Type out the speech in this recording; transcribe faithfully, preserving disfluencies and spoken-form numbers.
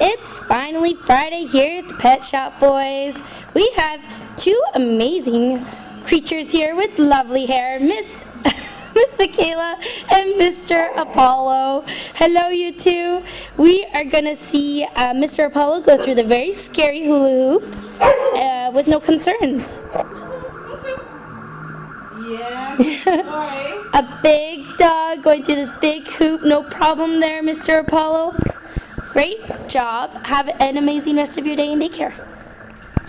It's finally Friday here at the Pet Shop, boys. We have two amazing creatures here with lovely hair, Miss Miss Michaela and Mister Apollo. Hello, you two. We are gonna see uh, Mister Apollo go through the very scary hula hoop uh, with no concerns. Yeah, good boy. A big dog going through this big hoop, no problem there, Mister Apollo. Great job. Have an amazing rest of your day in daycare.